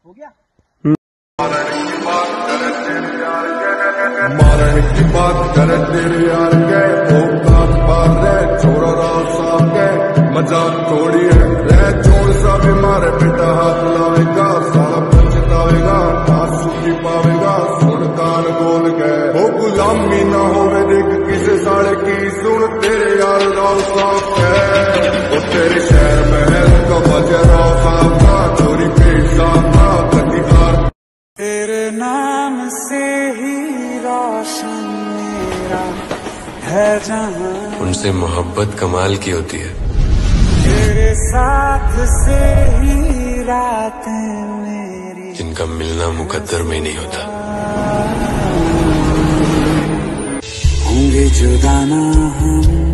हो गया। मारण की बात करे तेरे यार के औकात पार रे छोरा राव साहब के मजाक थोड़ी है रे चोर सा भी मारे बेटा हाथ लावेगा साला पछतावेगा आंसू की पावेगा सुन कान बोल गए हो गुलामी ना होवे देख किसे साले की सुन तेरे यार राव साहब के वो तेरे शहर में है उनका वजह राव साहब का चोरी पेशा था कतिहार तेरे नाम से ही रोशन मेरा है जहां उनसे मोहब्बत कमाल की होती है। तेरे साथ से ही रातें मेरी जिनका मिलना मुकद्दर में नहीं होता। होंगे जुदा ना हम